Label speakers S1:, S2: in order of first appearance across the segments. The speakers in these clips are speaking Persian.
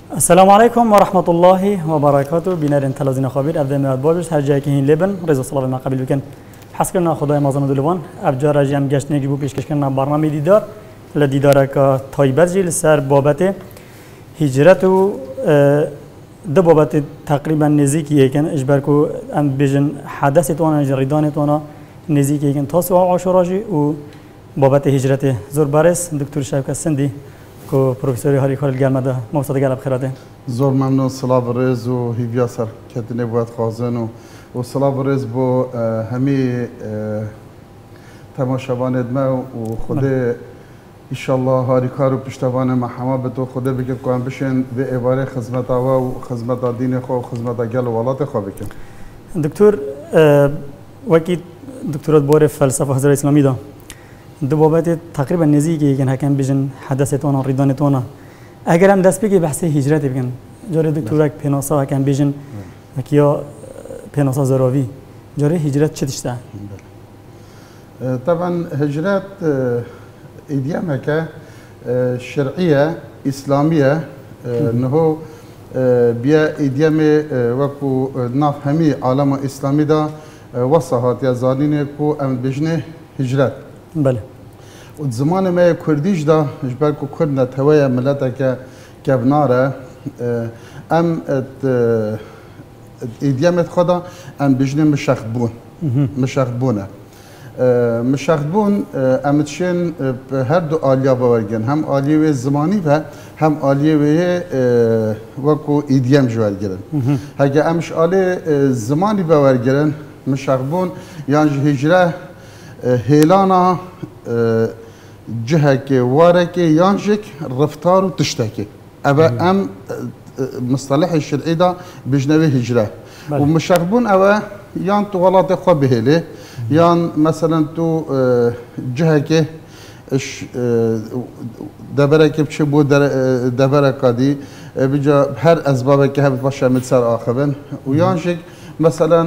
S1: السلام علیکم و رحمت الله و برکاته. بینرین تلویزیون خبر افدام یاد باش هر جایی که این لبن رضا صلی ما قبل بکن حس کردن خدای مازن دلوان افجار رجیم گشت نگی بو پیشکش کردن برنامه دیدار لدیدار که تایبت جیل سر بابت هجرت و ده بابت تقریبا نزدیکی کن اجبار کو ام بیشن حدث تونا جریدان تونا نزدیکی کن تاسو عاشوراجی و بابت هجرت زور بارس دکتر شوکت سندی کو پروفسور هاری خالد گرمده موساد گلب خیراته
S2: زور ممنون سلام رز و هیویا سر کتنه باید خازن و سلام رز با همی تماشاوان ادمه و خود ایشالله هاری کار و پشتوان محمد به تو خدا بگید که هم بشین به عباره خدمت آوا و خدمت دین خو و خدمت گل ولات خو بکن
S1: دکتر وکی دکترات بور فلسفه حضرت اسلامی دا دو بابت تقریبا نزدیکی که هکن بیشن حدثتون ریدانتون اگر هم دست بگی بحث هجرت بگن جاری دکتر پناسا هکن بیشن کیا پناسا زراوی جاری هجرت چه تشته
S2: طبعا هجرت ایدیامه که شرعیه اسلامیه نهو بیا ایدیام وکو ناف همی عالم اسلامی دا وصحات یا زانینه کو ام بیشنه هجرت
S1: بله
S2: و زمان ما کردیش دا اجبار کو کردنا توای ملتا که کبناره ام ایدیامت خدا ام بیشنه مشخبونه مشخبون امتشین هر دو آلیا باورگن هم آلیه زمانی و هم آلیه وکو ایدیم جوال گرن هگه امش آلیه زمانی باورگرن مشخبون یعنی هجره هیلانا جهك وارك يانجك رفتار وتشتكي أبا أم مصطلح الشرعي ده بجنبه هجرة ومشاغبون أبا يان تو غلط خو بهله يان مثلا تو جهك اش دبرك بشبو دبرك دي بجا هر أسبابك هب باشا متسر آخرين ويانجك مثلا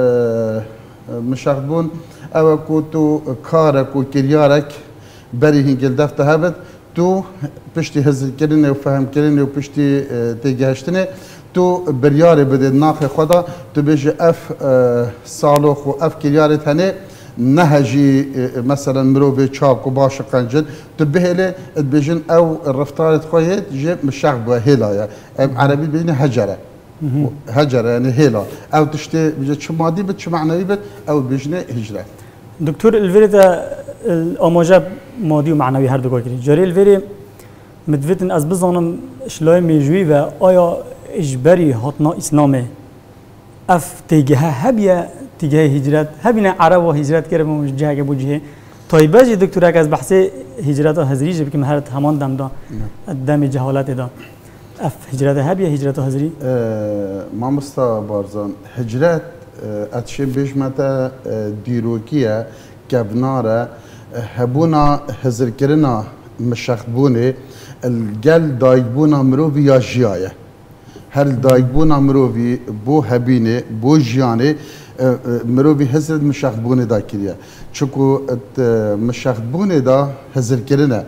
S2: مشاغبون او تو کارک و کریارک بری هنگل دفته هبت تو پشتی هزر کردن و فهم کردن و پشتی تیگهشتنه تو بریار بده ناخ خدا تو بیش اف سالوخ و اف کریارت هنه نهجی مثلا مروبه چاک و باش قنجد تو بهله بیشن او رفتارت خواهد جه مشاق با هلایا عربی بینه هجره هجره يعني هيلا او تشتي بجد شو مادي بت شو معنوي بت او بيجني هجره
S1: دكتور الفيريتا الاماجه مادي ومعنوي هر دو كاري جاري الفيري متفتن از بزانم شلای میجوی و آیا اجباری هاتنا اسلامه اف تیگه هبیه تیگه هجرت هبینه عرب و هجرت کرده من جهه بوجهه طيب جي دكتور از بحث هجرت هزریج بکم هر همان دم دا دم جهالت دا اف هجرت هبیه هجرت هزری
S2: ما مستا بارزان هجرت اتشين بيش متى ديروكيا كبنارة هبونا هزر كرنا مشخبوني الجل دايبونا مروفي يا جياية هل دايبونا مروفي بو هبيني بو جياني مروفي هزر مشخبوني دا كريا چوكو مشخبوني دا هزر كرنا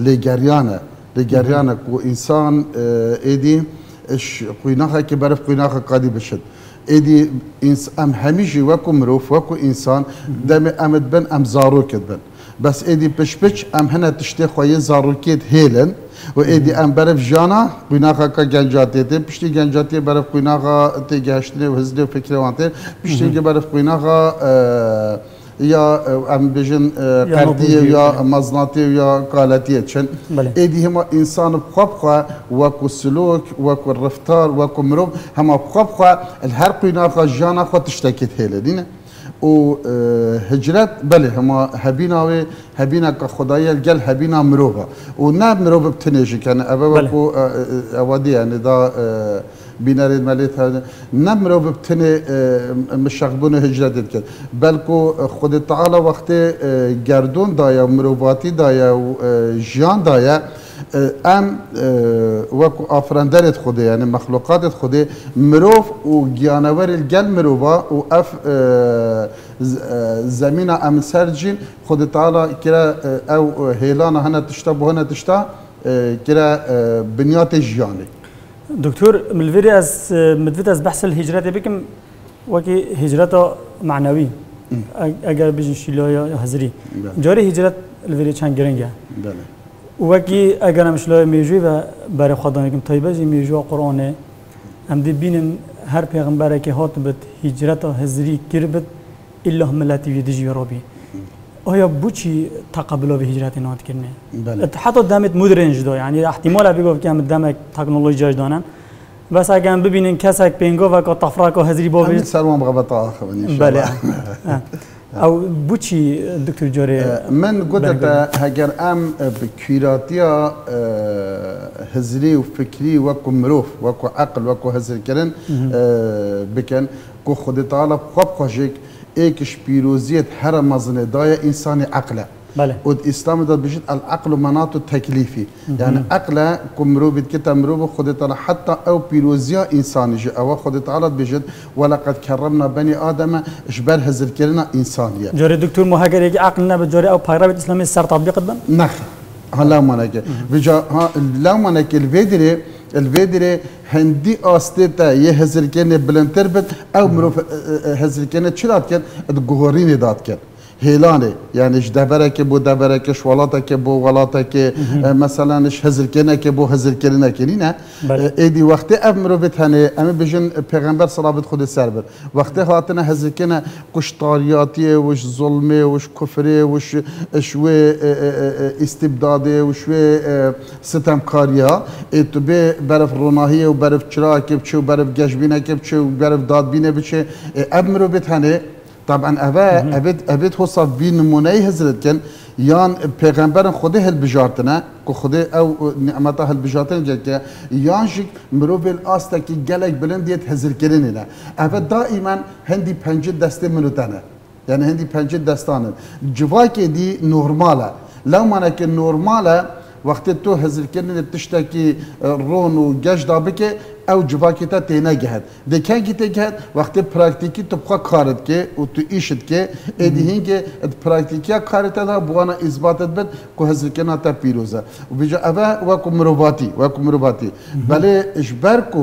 S2: لجريانا كو انسان ايدي اش قويناخا كبرف قويناخا قادي بشد ایدی ام همیشه وکو مروف وکو انسان دم امد بن ام زاروکت بن بس ایدی پش ام هنه تشتی خوی زاروکت هیلن و ایدی ام برف جانا بیناخا کا گنجاتی تی پشتی گنجاتی برف بیناخا تی گهشتنی و هزلی و فکر وانتی پشتی که برف بیناخا یا ام بیشن قردیه یا مزناتی یا قالتیه چن ایدی هما انسان بخواه وکو سلوک وکو رفتار وکو مروف هما بخواه الهر قیناخا جانا خوا تشتکیت هیله دینه و هجرت بله هما هبینا که خدایی الگل هبینا مروفا و نه مروف بتنیجی کنه اوه وکو اوادی یعنی دا بینارید ملیت هذا نمرو ببتني مشغبون هجرة كده بلكو خود تعالى وقت گردون دايا مروباتي دايا جيان دايا ام وكو افرندرت خوده يعني مخلوقات خوده مروف و جانور الجل مروبا و اف زمينه ام سرجين خود تعالى كرا او هيلانا هنا تشتا بهنا تشتا كرا بنيات الجياني
S1: دكتور ملفيري مدفت بحث الهجرة بكم وكي هجرة معنوي اگر بيجن شيلو يا هزري جاري هجرة الفيري چند گرنگه
S2: بله
S1: وكي اگر مشلو ميجوي و برای خدانكم طيبه جي ميجو قرآن هم دي بينن هر پیغمبر که هات بد هجرت هزری کرد الا ملتی ویدجی رابی آیا بوچی تقبل به هجرت نات کنه
S2: بله
S1: حتی دمت مدرنج دو یعنی احتمال بگو که هم دمک تکنولوژی جاش دانن بس اگر ببینن کسک پنگو و که طفرا که هزری با
S2: همین سلام بغبطه آخر ان شاء
S1: بله
S2: الله
S1: او بوچی دکتر جاری
S2: من قلت هجر ام بكيراتيا هزري وفكري وكو مروف وكو عقل وكو هزر كرن بكن كو خد تعالى بخب خشك ايكش بيروزيت هر مزنه دايا انساني عقله
S1: بله
S2: والاسلام ده بيجد العقل مناط التكليفي يعني عقله كمرو بتكتا مرو خد تعالى حتى او بيروزيا انساني او خد تعالى بيجد ولقد كرمنا بني ادم اشبال هزر كرنا انسانيه
S1: جاری دکتر مهاجر یک عقلنا به جاری او پیروی اسلامی سر تطبیق دن
S2: نخ لا منك بجا لا منك الفيدري هندي استيتا يهزر كان بلنتر بت او مروف هزر كان تشلات كان الجوهرين دات كان هيلاني يعني ايش دبرك بو دبرك شوالاتك بو غلاتك مثلا ايش هزر كانك بو هزر كانك كنينا ايدي وقت امرو بتهني ام بيجن پیغمبر صلوات خود سربر وقت هاتنا هزر كان كشطارياتي وش ظلمي وش كفري وش شوي استبدادي وشوي ستمكاريا تو بي برف روناهيه وبرف چراك بچو برف گشبينه بچو برف دادبينه بچه امرو بتهني طبعا ابد حساب بين نمونه هزرت كان يان پیغمبر خوده هل بجارتنا کو خوده او نعمته هل بجارتنا جك يان شك مروبل استا کی گلک بلند يت هزر كرينه ابد دائما هندي پنجه دسته منوتنه يعني هندي پنجه دستانه جواكي دي نورماله لو مانك نورماله وقت تو هزر كرينه تشتكي رون و گش دابك او جواكي تا تينا جهد ده كان كي تجهد وقت براكتيكي تبقى كارت كي و تو ايشت كي ادي هينك براكتيكيا كارت دا بوانا اثباتت بد كو هزر كنا تا بيروزا وبيجا ابا وكو مروباتي بله اجبركو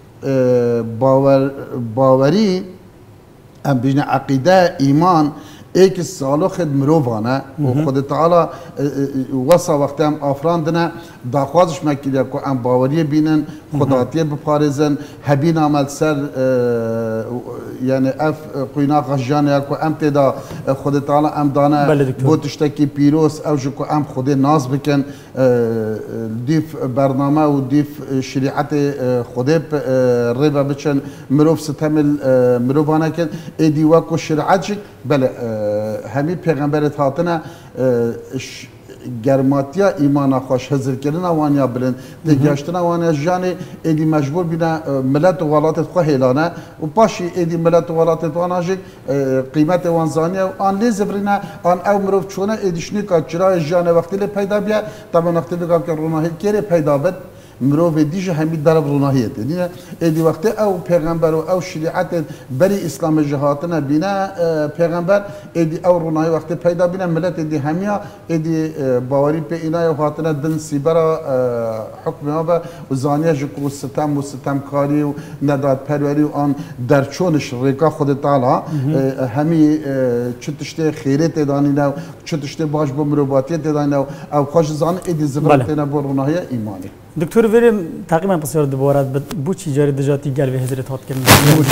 S2: باوري ام بيجنا عقيده ايمان ایک سالو خد مروفانه و خود تعالی وصا وقتی هم آفراندنه داخوازش مکیده که ام باوری بینن خداتیه بپارزن هبین عمل سر یعنی اف قینا غجانه که ام تدا خود تعالی ام دانه بوتشتکی پیروس او جو که ام خود ناز بکن دیف برنامه و دیف شریعت خود ربا بچن مروف ستمل مروفانه کن ایدی وکو شریعت شک بله همی پیغمبرت هاتنه گرماتیا ایمان خوش هزر کردن وانیا بلند دیگشتن وانیا جانی ایدی مجبور بینا ملت و ولاتت خو هیلانه و پاشی ایدی ملت و ولاتت واناجک قیمت وانزانیا آن لیزبرینه آن او مروف چونه ایدیشنی که چرای جان وقتی لی پیدا بیا طبعا وقتی بگم که روناهی کری پیدا بد مروف دیجه همی درب روناهیت دیگه ایدی وقتی او پیغمبر و او شریعت بری اسلام جهاتنا بینا پیغمبر ایدی او روناهی وقتی پیدا بینا ملت ایدی همیا ایدی باوری په اینا یو خاطر دن سیبرا حکم ها و زانیه جکو ستم و ستم کاری و نداد پروری و آن درچونش ریکا خود تعالی همی چتشته خیره تدانیده و چتشته باش با مروباتی تدانیده او خوش زان ایدی زبرتینا با روناهی ایمانی
S1: دکتر ویرم تقریبا بسیار دوباره بو چی جاری دجاتی گل به هزرت هات کردن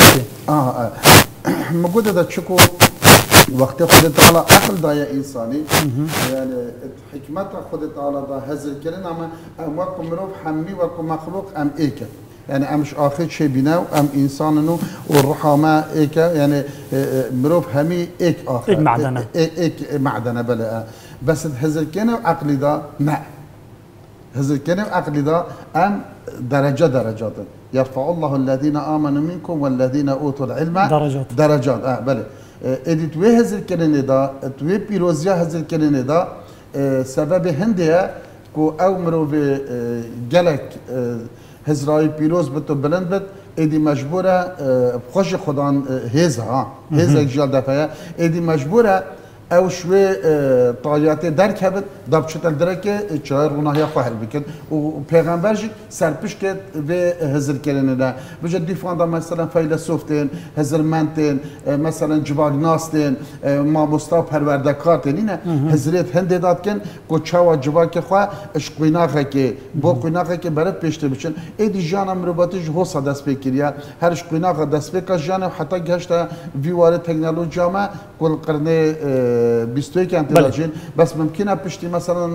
S2: موجوده ده چکو وقت خود تعالی عقل دایا انسانی يعني حكمت خود تعالی دا هزر کردن اما وقت مروف حمی وقت مخلوق ام ایکه يعني امش اخر شيء بناو ام انساننو والرحمه ايك يعني مروف همي ايك اخر
S1: ايك معدنه
S2: ايك معدنه بلا بس هزر كانوا عقلي دا لا هزر كانوا عقلي دا ام درجات يرفع الله الذين امنوا منكم والذين اوتوا العلم درجات بله ادي توي هزر كانوا دا توي بيروزيا هزر كانوا دا سبب هنديه كو او مروف جلك هزرای پیروز بتو بلند بت ایدی مجبوره خوش خدان هزا هزا جال دفعه ایدی مجبوره او شوي طايات درك هبت داب شتل درك چای روناهیا خو حل بکن و پیغمبر جی سرپش کد و هزر کردن ده بجد دیفان دا مثلا فیلسوفتین هزرمنتین مثلا جواگناستین ما مستا پروردگارتین اینه هزریت هنده داد کن کو چاوا جواگ خو اش قیناخه که با قیناخه که برات پیشته بچن ایدی جانم رباتش هو صداس بکریا هرش قیناخه دست بکش جانم حتی گشته ویواره تکنولوژی ما کل قرن 21 انتلاجين بس ممكنها بشتي مثلا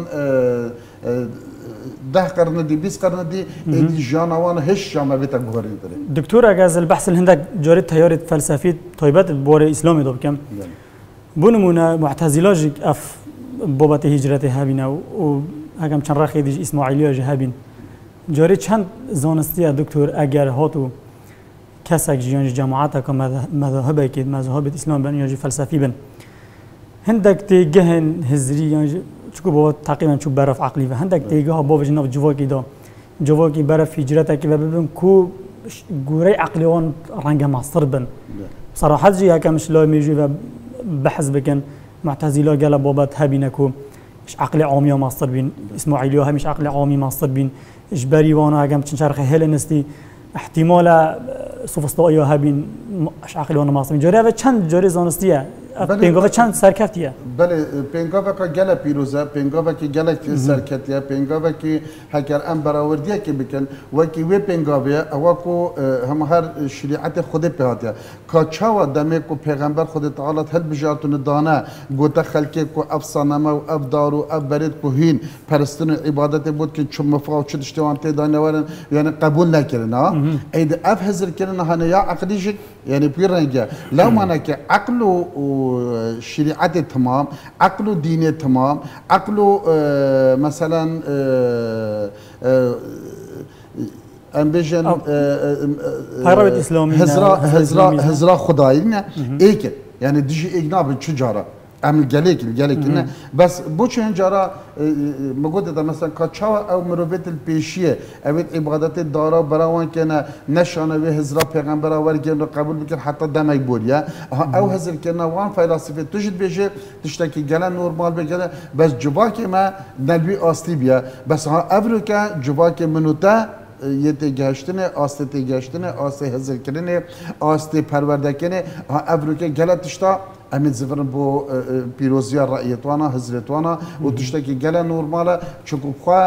S2: 10 قرن دي 20 قرن دي جانوان هش ما بيتك بغرين
S1: دكتور اجاز البحث اللي عندك جاري تيار فلسفي طيبات بور اسلامي دوب كم بونمونا معتزلاجك اف بابت هجرته هابينا و هكم چند رخي دي اسماعيليه هابين جاري چند زانستي دكتور اگر هاتو كسك جيان جماعتك مذاهبك مذاهب الاسلام بن يجي فلسفي بن هندك تيجهن هزري يعني شكو بابا تقريبا شو برف عقلي فهندك تيجها بابا جناب جواكي دا جواكي برف هجرتك وببن كو جوري عقليون رنجة معصر بن صراحة جي هكا مش لا ميجي بحث بكن معتزلة قال بابا تهابينكو مش عقلي عامي معصر بين اسماعيلية مش عقلي عامي معصر بين اجباري وانا هكا مش شرخ هيلينستي احتمالا سوفسطائية هابين مش عقلي وانا معصر بين جوري هذا چند جوري زانستيه پنگاوه چند سرکفتیه؟
S2: بله پنگاوه که گله پیروزه پنگاوه که گله سرکتیه پنگاوه که هکر ام براوردیه که بکن و که وی پنگاوه اوا کو هم هر شریعت خود پیاتیه که چاوا دمه کو پیغمبر خود تعالی هل بجاتون دانه گوته خلقه کو افسانه و افدار و افبرید کو هین پرستن عبادت بود که چون مفاو چه دشتوان تیدانه ورن یعنی قبول نکردن ها اید اف هزر کردن هنه یا عقلیشک یعنی پیرنگه لو مانا که عقل و شريعة تمام عقله دينه تمام عقله مثلا امبيجن هزرا خداينا ايك يعني ديجي اجناب تجاره عمل جالك إنه بس بوشين جرا مقولة مثلا كاتشوا أو مروبة البيشية أبيت عبادات الدارا براوان كنا نشانة وهزرا پیغمبر ورجال قبول بكر حتى دم يبوليا أو هزر كنا وان فلسفة تجد بيجي تشتكي جلا نورمال بجلا بس جواك ما نبي أصلي بيا بس ها أفريقيا جواك منوتا یه گشتنه آسته گشتنه آسته هزر کردنه آسته پرورده کنه افروکه گلتشتا امید زفرن بو پیروزی رأیتوانا هزرتوانا و تشتا که گله نورماله چون خواه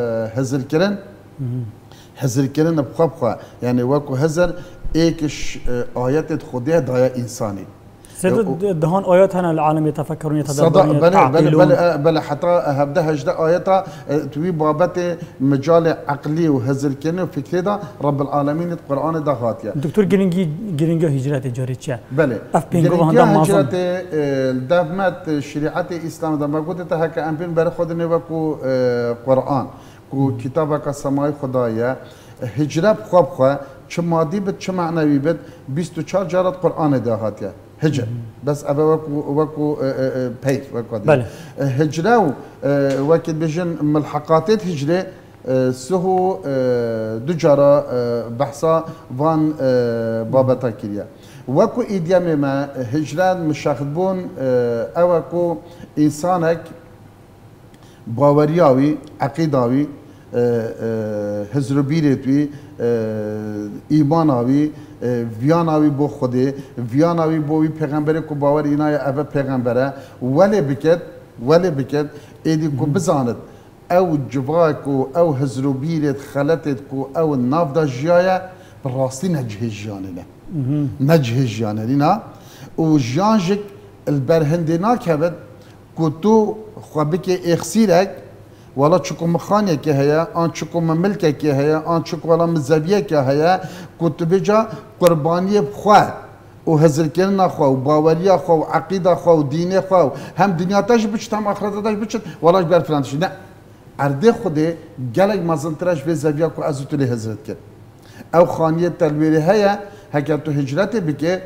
S2: هزر کردن بخواه یعنی وکو هزر ایکش آیت خوده دایا انسانی
S1: سيد دهان آيات هنا العالم يتفكرون يتدبرون
S2: يتعقلون بل حتى هبده هجده آيات توي بابت مجال عقلي وهزر كنه وفكري ده رب العالمين القرآن ده هاتيا
S1: دكتور جرينجا هجرة جاري تشا
S2: بله
S1: جرينجا
S2: هجرة دفمت شريعة الإسلام ده ما قلت هكا أمبين برخدني وكو قرآن كو كتابك السماء خدايا هجرة بخواب چه مادي بد چه معنوي بد 24 جارت قرآن ده هاتيا هجر بس أبا وكو بيت وكو
S1: بله
S2: هجرة وكد بيجن ملحقاتات هجرة سهو دجارة بحثا وان بابتا كريا وكو إيديام ما هجرة مشاخدبون أوكو إنسانك باورياوي عقيداوي هزروبيرتوي ایماناوی ویاناوی بو خوده ویاناوی بو وی پیغمبره کو باور اینای اوه پیغمبره ولی بکد ایدی کو بزاند او جواکو او هزروبیرت خلطت کو او ناف دا جیایه براستی نجهه جیانه نه و جانجک البرهنده کبد کو تو خوابک اخسیرک ولا چکم خانه که هیا آن چکم ملکه که هیا آن چک ولا مزویه که هیا کت بجا قربانی خواه و هزر کردن خواه و باوری خواه و عقیده خواه و دین خواه هم دنیا تاش بچت هم آخرت تاش بچت ولاش بر فرانتش نه عرضه خوده گلگ مازنترش به زویه کو از تو هزرت کرد او خانیه تلویری هیا هکر تو هجرت بکه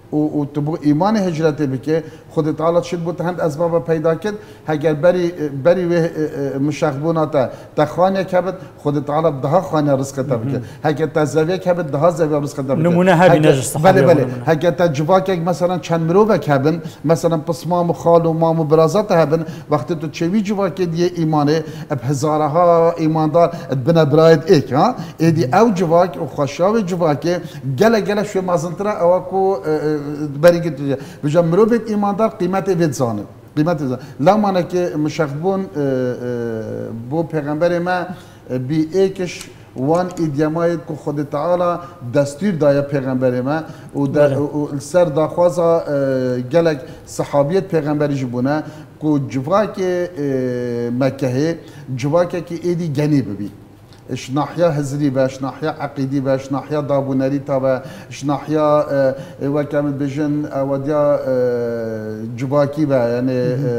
S2: و تبو ایمان هجرت بکه خود تعالی شد بود هند اسباب پیدا کرد اگر بری مشغبونا تا خانه کبد خود تعالی ده خانه رزق تا بکه اگر تا زاویه کبد ده زاویه رزق تا بکه
S1: نمونه هبی نجس
S2: صحابه بله اگر تا جواک مثلا چند مروه کبن مثلا پسمام و خال و مام و برازات هبن وقتی تو چوی جواک دیه ایمانه اب هزارها ایماندار بنا براید ایک ها ایدی او جواک و خوشاوی جواک گله شو مازنتره او کو بريقت بجا مروبة إيماندار قيمته في زانب قيمته زانب لا معنى كي مشغبون بو پیغمبر ما بي ايكش وان ایدیامایت که خود تعالی دستور دایا پیغمبر ما و سر داخوازا گلک صحابیت پیغمبری جبونه که جواک مکه جواک که ایدی گنی ببی اش ناحيه هزري باش ناحيه عقيدي باش ناحيه دابونري تابا اش ناحيه وكامل بيجن وديا جباكي با يعني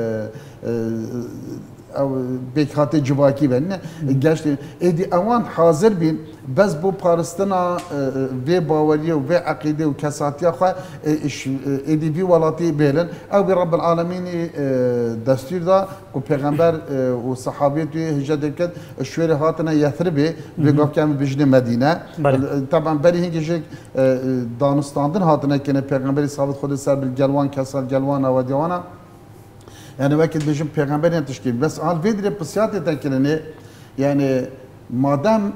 S2: او بيخات جباكي با گشت ادي اوان حاضر بين بس بو پارستنا و باوريه و عقيده و كساتيا خو ادي في ولاتي بيلن او برب العالمين دستور دا و پیغمبر و صحابيت هجرت كد شوير هاتنا يثرب بيقف كان بجن مدينه طبعا بري هنجك دانستاندن هاتنا كن پیغمبر ثابت خود سر بالجلوان كسر جلوان و ديوانا يعني وقت بيجن پیغمبر تشكيل بس قال فيدري بسيات تكلني يعني مادام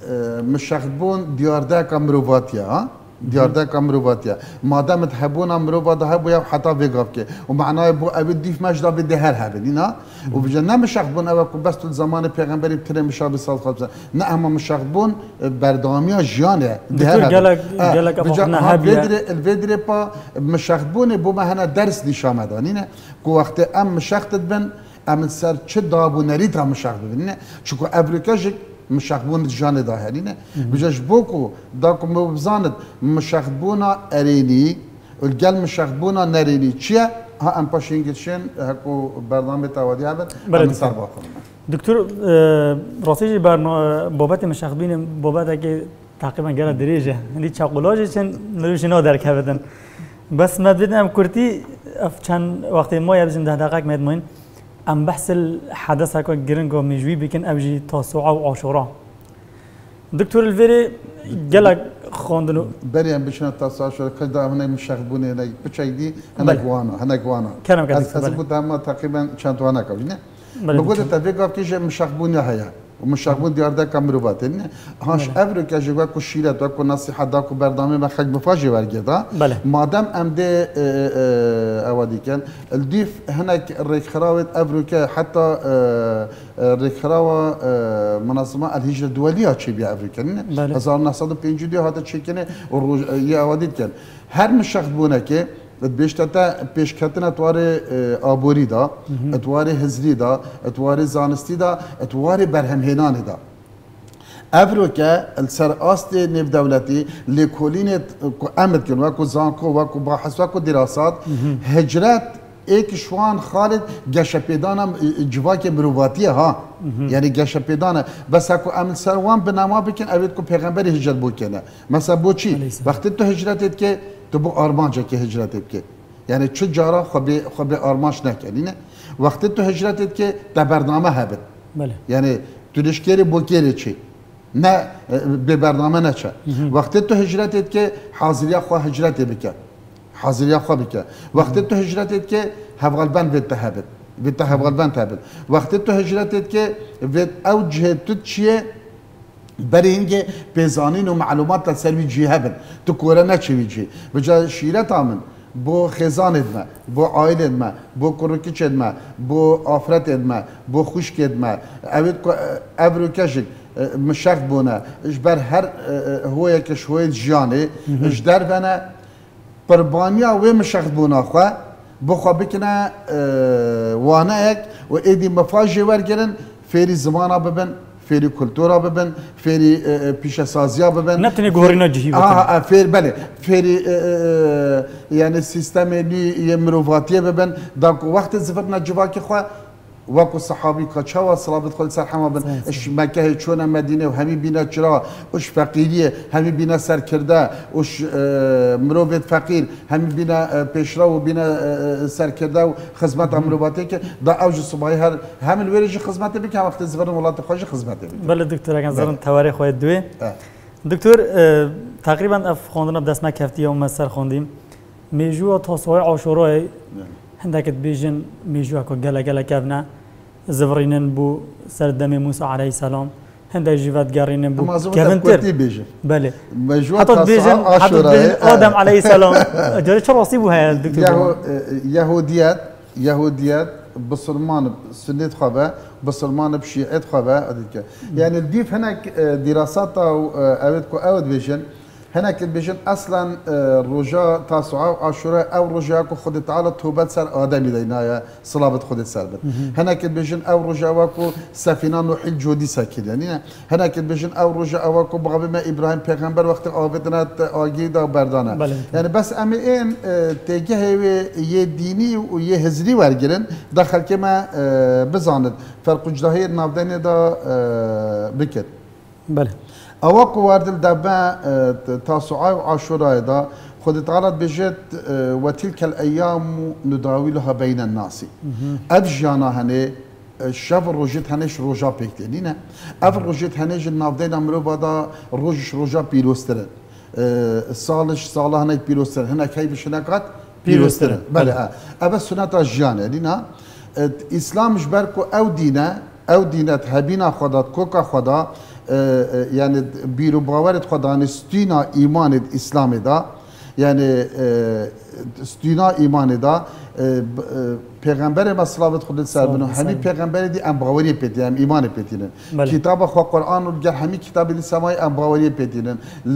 S2: مشغبون دياردا كامروفاتيا دياردا كامروفاتيا مادام تحبون مروفات هبوا حتى فيغافكي ومعناه بو ابي مجدا بدي هر هبلينا وبجنا مشغبون او بس الزمان پیغمبر بتر مشاب صلى الله نه اما مشغبون برداميا جيانه
S1: دهر جلك افقنا هبيا
S2: الفيدري با مشغبون بو ما هنا درس نشامدانينه كو وقت ام مشغتت بن ام سر چه دابونري تا مشغبون چكو افريكاجك مشغبون جان داهرينه بجاش بوكو داكو مبزاند مشغبونا اريني والقال مشغبونا نريني تشيا ها ام باشينجتشن هكو برنامج تاودي هذا من صار باخر
S1: دكتور راسيجي بابت مشغبين بابت که تقریبا گره دریجه هندی چاقولاجی چن نروش نا درک هبدن بس ما بدم كرتي چند وقت ما يبزم ده دقيقة مدمن ام بحث الحدث هكو جرينجو مجوي بكن ابجي تاسوعة وعاشوراء دكتور الفيري جلك خواندنو
S2: بري ام بشنا تاسوعة عاشوراء كدا هنا مشغبوني هنا بتشايدي هنا جوانا
S1: كلام كده
S2: هذا بده تقريبا شانت وانا كابينه بقول تفيق كيش مشغبوني هيا ومشغبون دياردا كامروفات هاش افريكا جوا كو شيرات وكو نصيحه داكو برنامج ما خج مفاجئ ورجدا مادام ام دي اودي كان الضيف هناك الريخراوت افريكا حتى الريخراوه منظمه الهجره الدوليه تشي بي افريكا 1950 هذا تشكينه يا اودي كان هر مشغبونه كي بيشتتا بيشكتنا تواري آبوری دا اتواري هزری دا اتواري زانستی دا اتواري برهمهنان دا افروكا السر آست نيف دولتي لكولين امد كن وكو زانكو وكو باحث وكو دراسات هجرات ایک شوان خالد گشپیدانم جواک مرواتیه ها یعنی گشپیدانه بس اكو امن سروان بنما بكن اوید کو پیغمبر هجرت بو کنه مثلا بو چی وقتی تو هجرتت که تو بو آرمانجا که هجرتت که یعنی چه جارا خب آرمانش نکنینه وقتی تو هجرتت که در برنامه هبت یعنی تو لشکری بو کری چی نه به برنامه نچه وقتی تو هجرتت که حاضریا خو هجرت بکن حاضریا خو بکن وقتی تو هجرتت که هفغلبان بيت تهبت بيت هفغلبان تهبت وقتی تو هجرتت که بيت اوجه تو چیه برينجي بيزانين ومعلومات تسلوي جي هبن تكورا نتشوي جي بجا شيرة من بو خزان ما بو عائل ما بو كروكيش ما بو آفرت ما بو خشك ما اوید ابرو كشك مشاق بونا اجبر هر هو يك شوية جاني اجدر بنا قربانيا و مشاق بونا خوا بو خوا بكنا وانا اك و ايدي مفاجئ ورگرن فيري زمانا ببن فيري كولتورا ببن فيري بيشا سازيا ببن
S1: نبتني غورينا جهي
S2: فير بله فيري يعني السيستم اللي يمروفاتيه ببن داك وقت زفرنا جواكي خوا وكو صحابي كشوا صلاة خل سر حما بن اش مكة شونا مدينة وهمي بينا شرا وش فقيرية همي بينا سر كردا وش مروفت فقير همي بينا بيشرا وبينا سر كردا وخدمات مروباتك دا اوج الصباحي هر هم الورج خدمات بك هم وقت زبرن ولات خوش خدمات بك
S1: بله دكتور اگر زرن تواريخ خواهد دوی دكتور تقريبا اف خوندنا بدست ما كفتي يوم مسر خوندیم میجو تصویر عاشورای هندك بيجن ميجو اكو جلا جلا كافنا زفرينن بو سردم موسى عليه السلام هندك جيفات قارينن بو
S2: كافنتر
S1: بله
S2: حتى
S1: بيجن ادم عليه السلام جري شو رصيبو هاي الدكتور
S2: يهوديات بسلمان سنة خبا بسلمان بشيعة خبا يعني الديف هناك دراسات او اودكو اود بيجن هناك بيجن اصلا رجاء تاسعة وعاشوراء او رجاء خد تعالى توبات سر ادمي دينايا صلابة خد سربت هناك بيجن او رجاء واكو سفينة نوح الجودي ساكن يعني هناك بيجن او رجاء واكو بغض ما ابراهيم پیغمبر وقت آبدنا آگيدا وبردانا يعني بس اما این تيجه يه ديني ويه هزري ورگرن داخل كما بزاند فرق جداهي نافدين دا بكت
S1: بله
S2: اواكو وارد الدبا تاسعاء وعاشوراء دا خد تعالى بجد وتلك الايام نداولها بين الناس افجانا هني الشاف روجت هنيش روجا بيكتينا اف روجت هنيش النافدين امرو بادا روجا بيروستر صالش صالح هناك بيروستر هناك كيف شناقات بيروستر بله ابا سنه جانا دينا اسلام جبركو او دينات هبينا خدات كوكا خدا يعني بيرو باورت خدا نستينا ايمان الاسلام دا يعني استينا ايمان دا پیغمبر مسلمت خود سر بنو همي پیغمبر دي ام باوري پتيم ايمان پتينن كتاب خو قران و همي كتاب السماء ام باوري پتينن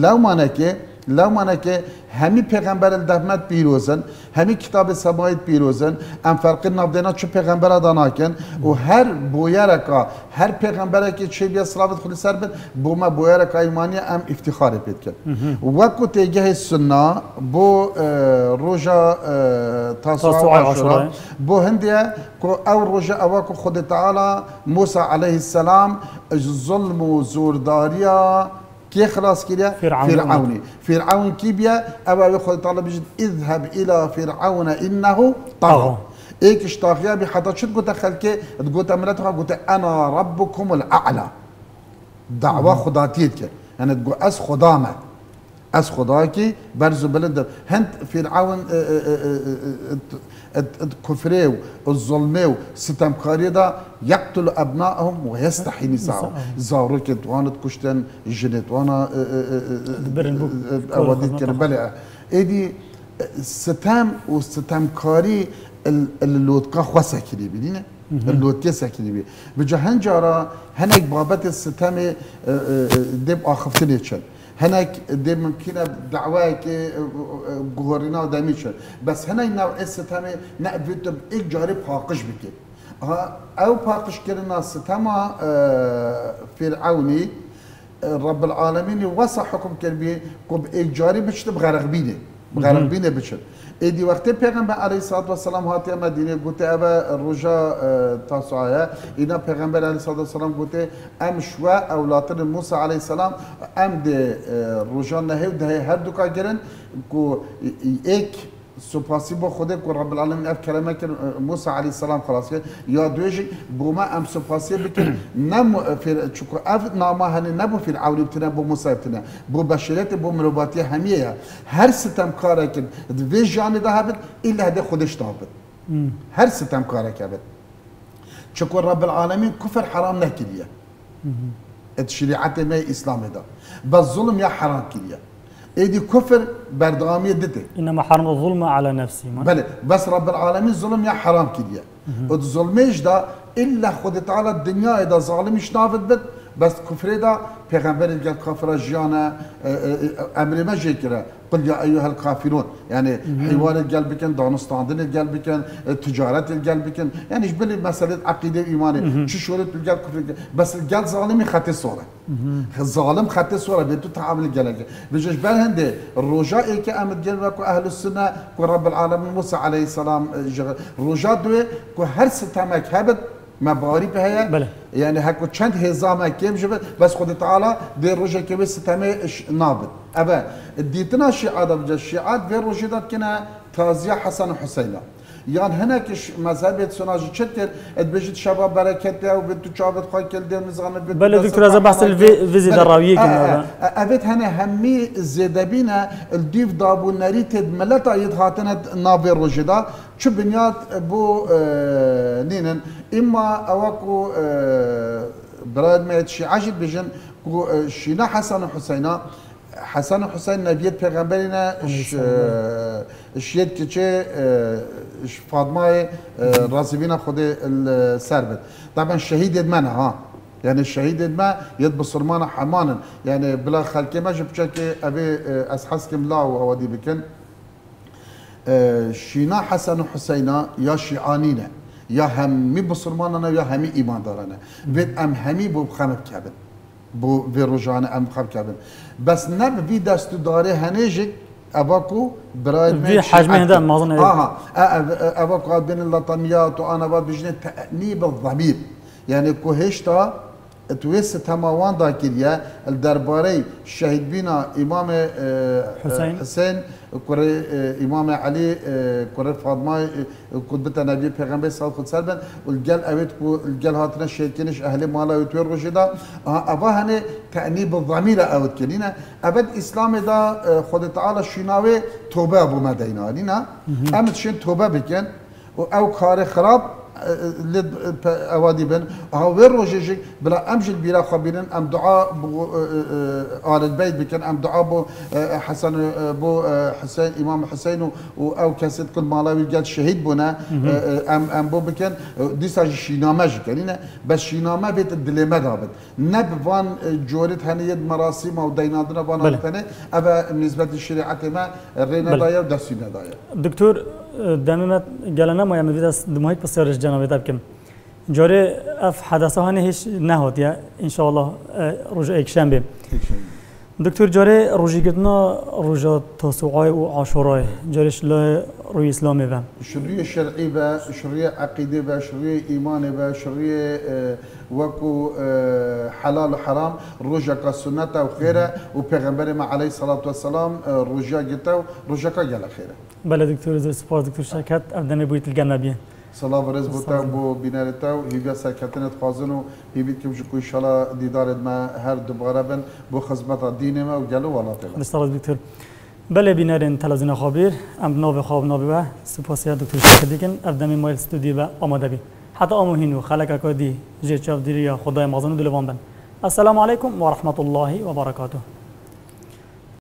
S2: لو معنی که همی پیغمبر دهمت پیروزن همی کتاب سمایت پیروزن ام فرق نبودنا چه پیغمبر داناکن و هر بویرکا هر پیغمبر که چه بیا صلوات خود سر بد بو ما بویرکا ایمانی ام افتخار پید کن وقت تیجه سنا بو روجا تاسوع عاشوراء بو هندیه کو او روجا اواکو خود تعالی موسی علیه السلام ظلم و زورداریا كي خلاص كده فرعون كي بيا أبا يخذ طالب بيجد اذهب إلى فرعون إنه طغى إيك اشتاقيا بحتى شد قلت خلكي قلت أمرتها قلت أنا ربكم الأعلى دعوة خداتيتك يعني تقول أس خداكي برزو بلد هنت فرعون الكفريو الظلميو ستمكاري دا يقتل ابنائهم ويستحي نساءهم زاروك توانت كشتن جنت وانا اوديت كربلاء ايدي ستام وستمكاري اللوتقا خوسا كري بدينا اللوتقا ساكري بي بجهن جارا هناك بابت الستام دب اخفتني تشل هناك دي ممكنة دعوة كي جهورنا ودميشة بس هنا النوع الستامة نقبت بإجارة باقش بكي أو باقش كرنا الستامة فرعوني رب العالمين وصى حكم كربي بإجارة بشت بغرغبينه بشت إدي وقت پیغمبر علیه الصلاة والسلام هاتی مدینه گوته ابا رجا تاسعه اینا پیغمبر علیه الصلاة والسلام گوته ام شوا اولادن موسی علیه السلام ام ده رجا نهی ده هر دو کا گرن کو ایک سپاسی با خود کو رب العالمین اف کلمه که موسی علیه السلام خلاص کرد یا دویجی بوما ام سپاسی بکن نم چکو اف نامه هنی نبو فرعون بتنه بو موسی بتنه بو بشریت بو مروباتی همیه هر ستم کاره کن دوی جانی ده هبد الا هده خودش دابد هر ستم کاره کبد چکو رب العالمین کفر حرام نکریه شریعت ما اسلام ده بس ظلم یا حرام کریه ايدي كفر بردغامية دته
S1: انما حرم الظلم على نفسي
S2: بله بس رب العالمين ظلم يا حرام كده الظلميش ده الا خد تعالى الدنيا اذا ظالمش نافذ بد بس كفر ده پیغمبر قال كافر جانا امر ما جيكره قل يا ايها الكافرون يعني حوار القلب كان دانستاندن القلب كان تجاره القلب كان يعني جبل مساله عقيده ايماني شو شورت القلب كفر بس القلب ظالمي خط الصوره الظالم خط الصوره بده تعامل القلب بجش بال هندي الرجاء كامد جنبك اهل السنه رب العالمين موسى عليه السلام رجاء دوي هر ستمك هبد مباري بهاي
S1: بله.
S2: يعني هكو چند هزام كيم جبت بس خد تعالى دير روجه كبس ستمه نابد ابا ديتنا الشيعات الشيعات في روجه دات كنا تازيا حسن وحسين يعني هناك مذهب سناجي تشتر تبجد شباب بركته وبنتو شابت خاي كل دين نظام
S1: بله دكتور هذا بحث الفيزي دراويه كنا
S2: ابد هنا همي زيدبينا الديف دابو نريت ملتا يدهاتنا نافي روجدا شو بنيات بو نينن اما اوكو براد ما شيعه بجن شينا حسن وحسينا حسن وحسين نبيت پیغمبرنا شيد كچه فاطمه راسبينا خود السربت طبعا شهيد ادمانه ها يعني الشهيد ادما يد بصرمانه حمانا يعني بلا خلكي ما جبت ابي اسحسكم لا وهودي بكن شينا حسن وحسينا يا شيعانينا يا همي بصرماننا يا همي ايمان دارنا بيت ام همي بو بخمت كابن بو في روجانا ام خب كابن بس نب في دستو داري هنيجك اباكو برايد
S1: في حجمه هذا ما اظن
S2: اباكو بين اللطميات وانا بجنة تأنيب الضمير يعني كوهشتا تويس تماوان داكيريا الدرباري شهيد بينا امام حسين كوري امام علي كوري فاطمه قدبت النبي پیغمبر صلى الله عليه وسلم والجل ابيت الجل هاتنا شيكنش اهل مالا يتوير رشدا ابا هني تأنيب الضمير اوت كلينا ابد اسلام دا خود تعالى شناوي توبه ابو مدينه لينا امت شن توبه بكن او كار خراب لد اوادي بن هاو وين روجيجي بلا امجد بلا خبيرن ام دعاء آل البيت بكن ام دعاء بو حسن بو حسين امام حسين او كاسد كل مالاوي قال شهيد بنا ام بو بكن ديسا شينامه جكلينا بس شينامه بيت الدليمه دابت نب فان جورت هنيد مراسم او دينادنا فان ثاني ابا بالنسبه للشريعه ما الرينا داير ودسينا داير
S1: دكتور دمت جلنا ما يمدي دست دمهيت بسيرش جنابي تبكم جوري اف حدثه هني هيش نهوت يا ان شاء الله رجع يكشنبه دكتور جوري روجي قدنا رجع تسوعي وعاشوراي جوريش لا روي اسلامي با
S2: شريه شرعي با شريه عقيده با شريه ايمان با شريه وكو حلال وحرام رجع كسنه وخيره وبيغمبر ما عليه الصلاه والسلام رجع قتو رجع قال خيره
S1: بله دكتور سپاس دكتور شرکت افدنه بویت الجنبیه
S2: صلاة ورز بوتا بو بینارتا و هیویا سرکتنت خوازنو هیویت که بجو کوی شالا دیدارت ما هر دوباره بن بو خدمت دین ما و گلو والاته
S1: بسیار دکتور بله بینارین تلویزیون خابیر ام ناو خواب ناو و سپاسی دکتور شرکت دیگن افدنه مایل استودیو و آماده بی حتی آموهینو خلق اکادی جه چاف دیری خدای مازنو دلوان بن السلام علیکم و رحمت الله و برکاته